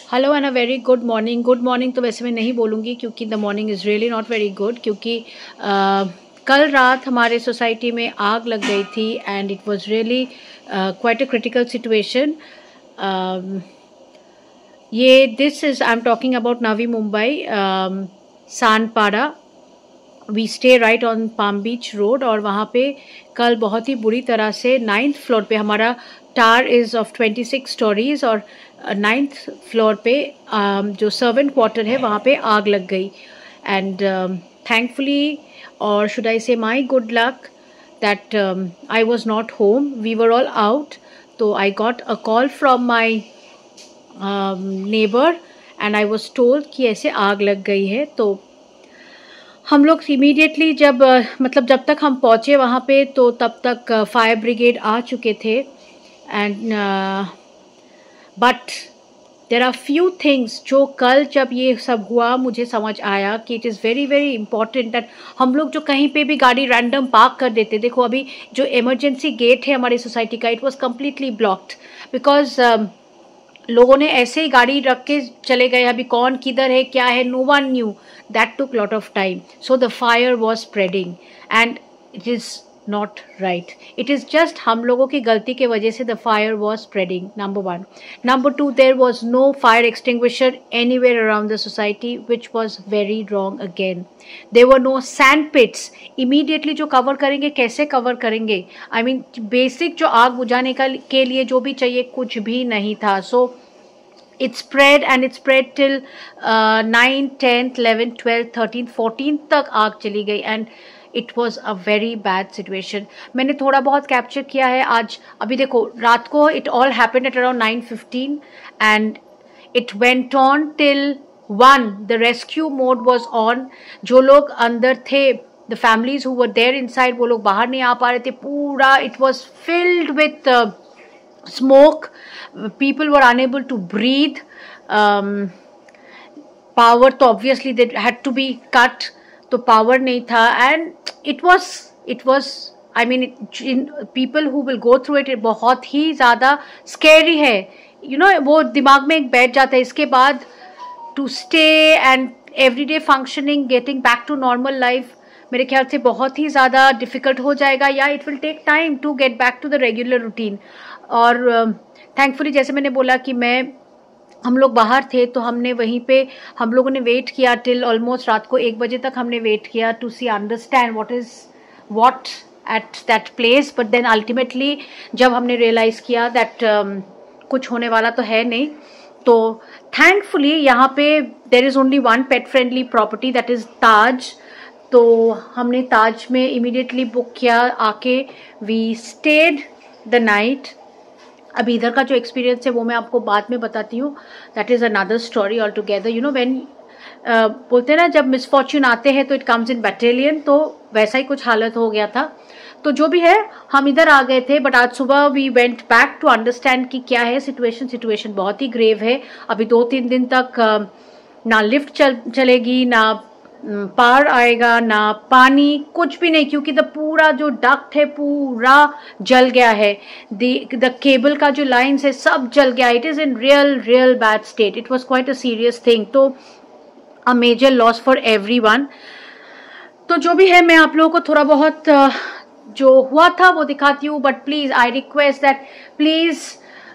Hello and a very good morning. Good morning तो वैसे मैं नहीं बोलूँगी क्योंकि the morning is really not very good, क्योंकि कल रात हमारे सोसाइटी में आग लग गई थी and it was really quite a critical situation. ये this is I am talking about Navi Mumbai, Sanpada. We stay right on Palm Beach Road और वहाँ पे कल बहुत ही बुरी तरह से 9th फ्लोर पे, हमारा टावर इज़ ऑफ 26 स्टोरीज और 9th फ्लोर पे जो सर्वेंट क्वार्टर है वहाँ पे आग लग गई। And thankfully, or should I say my good luck, that I was not home, we were all out. तो I got a call from my neighbour and I was told कि ऐसे आग लग गई है। तो हम लोग इमीडिएटली जब मतलब जब तक हम पहुँचे वहाँ पे तो तब तक फायर ब्रिगेड आ चुके थे। And but there are few things जो कल जब ये सब हुआ मुझे समझ आया कि it is very very important that हम लोग जो कहीं पे भी गाड़ी रैंडम पार्क कर देते, देखो अभी जो इमरजेंसी गेट है हमारी सोसाइटी का, it was completely blocked because लोगों ने ऐसे ही गाड़ी रख के चले गए। अभी कौन किधर है क्या है, no one knew. That took lot of time, so the fire was spreading and it is not right. It is just हम लोगों की गलती की वजह से the fire was spreading, number one. Number two, there was no fire extinguisher anywhere around the society, which was very wrong again. There were no sand pits. Immediately जो cover करेंगे, कैसे कवर करेंगे? आई मीन बेसिक जो आग बुझाने का के लिए जो भी चाहिए कुछ भी नहीं था। सो it spread and it spread till 9th 10th 11th 12th 13th 14th तक आग चली गई and it was a very bad situation। मैंने थोड़ा बहुत कैप्चर किया है आज। अभी देखो रात को it all happened at around 9:15 and it went on till 1। the rescue mode was on। जो लोग अंदर थे, the families who were there inside, वो लोग बाहर नहीं आ पा रहे थे। पूरा it was filled with smoke, people were unable to breathe। power तो obviously they had to be cut, तो power नहीं था and it was I mean people who will go through it, बहुत ही ज़्यादा scary है, you know, वो दिमाग में एक बैठ जाता है। इसके बाद to stay and everyday functioning, getting back to normal life मेरे ख्याल से बहुत ही ज़्यादा डिफ़िकल्ट हो जाएगा, या it will take time to get back to the regular routine. और थैंकफुली जैसे मैंने बोला कि हम लोग बाहर थे तो हमने वहीं पे हम लोगों ने वेट किया टिल ऑलमोस्ट रात को 1 बजे तक हमने वेट किया to see understand what at that place. But then ultimately जब हमने रियलाइज़ किया दैट कुछ होने वाला तो है नहीं, तो थैंकफुली यहाँ पे there is only one pet friendly property, that is Taj. तो हमने ताज में इमीडिएटली बुक किया आके, वी स्टेड द नाइट। अभी इधर का जो एक्सपीरियंस है वो मैं आपको बाद में बताती हूँ, that is another story all together. You know when बोलते हैं ना जब मिसफॉर्च्यून आते हैं तो इट कम्स इन बैटेलियन, तो वैसा ही कुछ हालत हो गया था। तो जो भी है हम इधर आ गए थे, बट आज सुबह we went back to understand कि क्या है सिचुएशन बहुत ही ग्रेव है। अभी 2-3 दिन तक ना लिफ्ट चलेगी, ना पार आएगा, ना पानी, कुछ भी नहीं, क्योंकि पूरा जो डक्ट है पूरा जल गया है। द केबल का जो लाइन्स है सब जल गया। It is in real bad state. It was quite a serious thing, तो a major loss for everyone. तो जो भी है मैं आप लोगों को थोड़ा बहुत जो हुआ था वो दिखाती हूँ, but please I request that please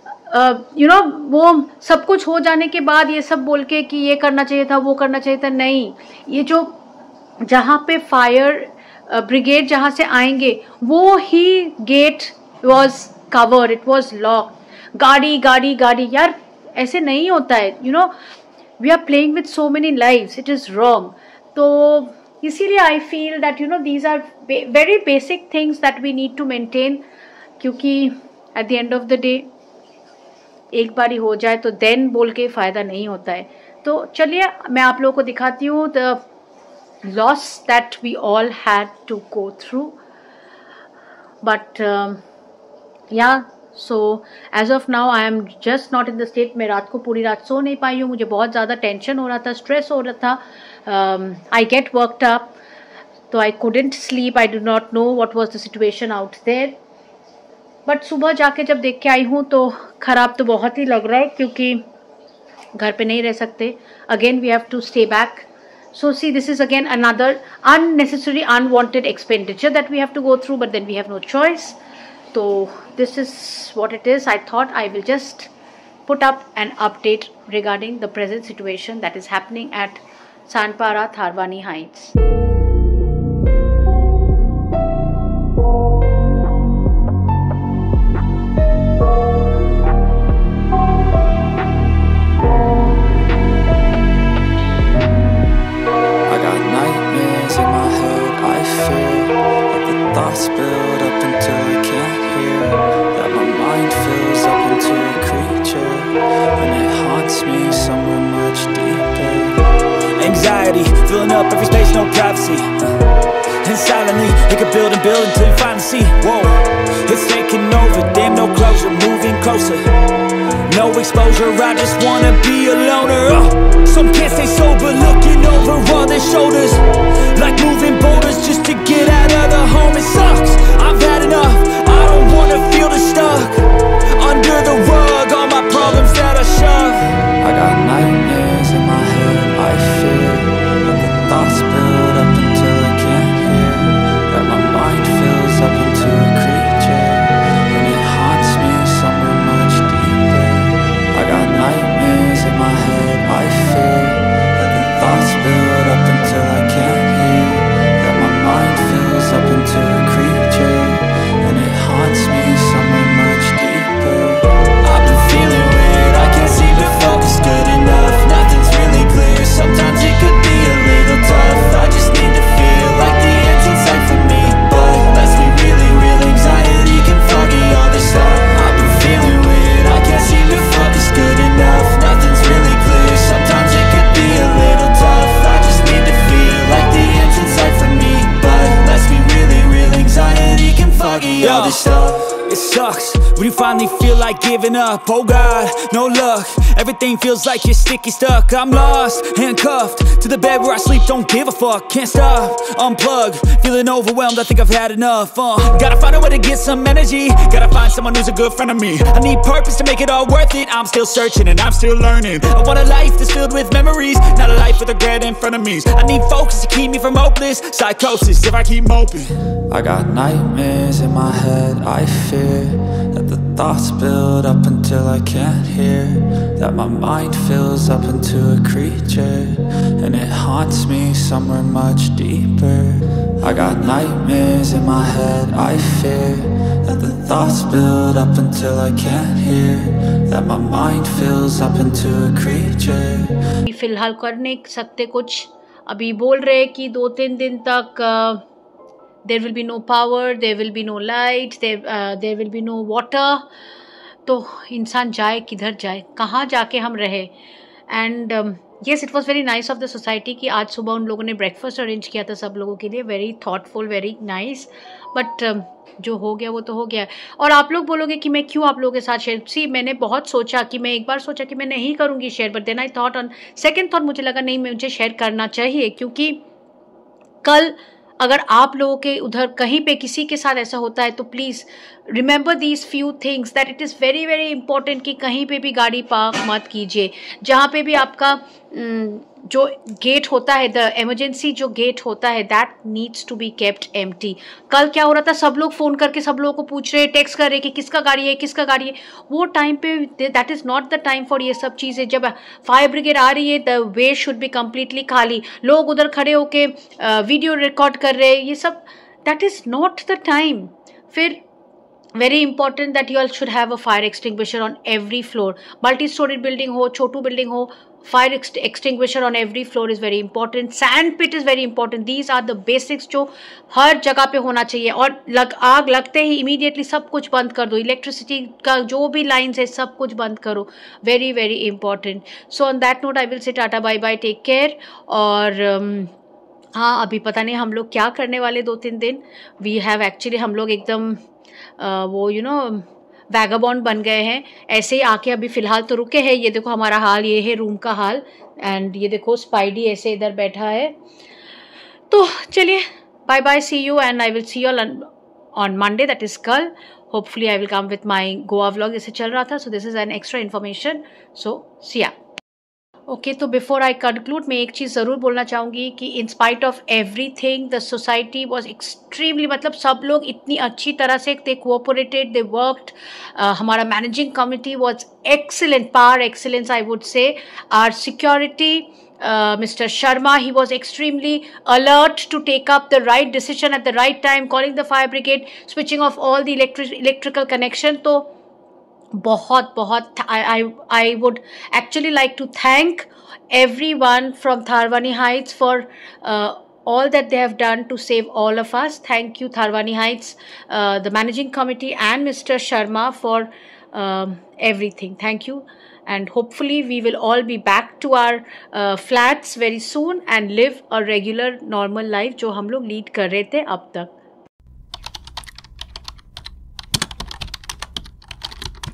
you know वो सब कुछ हो जाने के बाद ये सब बोल के कि ये करना चाहिए था वो करना चाहिए था, नहीं। ये जो जहाँ पे फायर ब्रिगेड जहाँ से आएंगे वो ही gate was covered, it was lock. गाड़ी यार ऐसे नहीं होता है, you know we are playing with so many lives, it is wrong. तो इसीलिए I feel that you know these are very basic things that we need to maintain, क्योंकि at the end of the day एक बारी हो जाए तो then बोल के फ़ायदा नहीं होता है। तो चलिए मैं आप लोगों को दिखाती हूँ the loss that we all had to go through. But yeah so as of now I am just not in the state. मैं रात को पूरी रात सो नहीं पाई हूँ, मुझे बहुत ज़्यादा टेंशन हो रहा था, स्ट्रेस हो रहा था। आई गेट वर्कड अप, तो I couldn't sleep, I do not know what was the situation out there. But सुबह जाके जब देख के आई हूँ तो ख़राब तो बहुत ही लग रहा है, क्योंकि घर पे नहीं रह सकते, again we have to stay back. So see, this is again another unnecessary, unwanted expenditure that we have to go through, but then we have no choice. So this is what it is. I thought I will just put up an update regarding the present situation that is happening at Sanpara Tharwani Heights. Thoughts build up until I can't hear, that my mind fills up into a creature, and it haunts me somewhere much deeper. Anxiety, filling up every space, no privacy, and silently, it could build and build until you finally see, whoa, it's taking over, damn no closure, moving closer, no exposure, I just wanna be a loner. Some can't stay sober, looking over all their shoulders, like moving boulders just to get out of the home. It sucks, I've had enough, I don't wanna feel the stuck under the rug, all my problems that I shove. I got nightmares in my head, I fear that the thoughts build up until I can't hear, that my mind fills up into a creature, and it haunts me somewhere much deeper. I got nightmares in my head, I fear that the thoughts build up until I can't hear, that my mind fills up into a creature, and it haunts me somewhere much deeper. I've been feeling weird, I can't seem to focus good enough, nothing's really clear, sometimes it could be a little tough, I just need to feel like the end's in sight for me, but let's be really real, anxiety can foggy all this stuff. I've been feeling weird, I can't seem to focus good enough, nothing's really clear, sometimes it could be a little tough, I just need to feel like the end's in sight for me, but let's be really real, anxiety can foggy all this stuff. It sucks when you finally feel like giving up. Oh God, no luck, everything feels like you're sticky stuck. I'm lost, handcuffed to the bed where I sleep, don't give a fuck. Can't stop, unplug, feeling overwhelmed, I think I've had enough. Gotta find a way to get some energy, gotta find someone who's a good friend of me. I need purpose to make it all worth it, I'm still searching and I'm still learning. I want a life that's filled with memories, not a life with regret in front of me. I need focus to keep me from hopeless psychosis if I keep moping. I got nightmares in my head, I fear that the thoughts build up until I can't hear, that my mind fills up into a creature, and it haunts me somewhere much deeper. I got nightmares in my head, I fear that the thoughts build up until I can't hear, that my mind fills up into a creature. फिलहाल कर नहीं सकते कुछ, अभी बोल रहे कि 2-3 दिन तक there will be no power, there will be no light, there will be no water. तो इंसान जाए किधर जाए, कहाँ जाके हम रहे. And yes, it was very nice of the society कि आज सुबह उन लोगों ने ब्रेकफास्ट अरेंज किया था सब लोगों के लिए, very thoughtful, very nice. But जो हो गया वो तो हो गया. और आप लोग बोलोगे कि मैं क्यों आप लोगों के साथ शेयर, सी मैंने बहुत सोचा कि मैं एक बार सोचा कि मैं नहीं करूँगी share, but then I thought on second thought मुझे लगा नहीं, मुझे शेयर करना चाहिए, क्योंकि कल अगर आप लोगों के उधर कहीं पे किसी के साथ ऐसा होता है तो please remember these few things, that it is very very important कि कहीं पे भी गाड़ी पार्क मत कीजिए. जहाँ पे भी आपका जो गेट होता है, द एमरजेंसी जो गेट होता है, that needs to be kept empty. कल क्या हो रहा था, सब लोग फ़ोन करके सब लोगों को पूछ रहे, टेक्स्ट कर रहे कि किसका गाड़ी है, किसका गाड़ी है. वो टाइम पे that is not the time for ये सब चीज़ें. जब फायर ब्रिगेड आ रही है, the way should be completely खाली, लोग उधर खड़े होके वीडियो रिकॉर्ड कर रहे, ये सब that is not the time. फिर very important that you all should have a fire extinguisher on every floor. Multi-storied building हो, छोटू building हो, fire extinguisher on every floor is very important. Sand pit is very important. These are the basics जो हर जगह पे होना चाहिए. और आग लगते ही immediately सब कुछ बंद कर दो. इलेक्ट्रिसिटी का जो भी लाइन्स है सब कुछ बंद करो. Very very important. So on that note I will say tata bye bye, take care. और हाँ, अभी पता नहीं हम लोग क्या करने वाले 2-3 दिन. वी हैव एक्चुअली, हम लोग एकदम वो वैगाबॉन्ड बन गए हैं. ऐसे ही आके अभी फ़िलहाल तो रुके हैं. ये देखो हमारा हाल, ये है रूम का हाल. एंड ये देखो स्पाइडी ऐसे इधर बैठा है. तो चलिए bye bye, see you, and I will see you on Monday, that is कल. Hopefully I will come with my Goa vlog. जैसे चल रहा था, so this is an extra information. So see ya. Okay, तो बिफोर आई कंक्लूड मैं एक चीज़ ज़रूर बोलना चाहूँगी कि in spite of everything the society was extremely, मतलब सब लोग इतनी अच्छी तरह से दे कोऑपरेटेड, दे वर्कड. हमारा managing committee was excellent, par excellence I would say. Our security, Mr. Sharma, he was extremely alert to take up the right decision at the right time, calling the fire brigade, switching off all the electrical connection. तो बहुत बहुत I would actually like to thank everyone from Tharwani Heights for all that they have done to save all of us. Thank you, Tharwani Heights, the managing committee, and Mr. Sharma for everything. Thank you. And hopefully we will all be back to our flats very soon and live a regular normal life जो हम लोग lead कर रहे थे अब तक.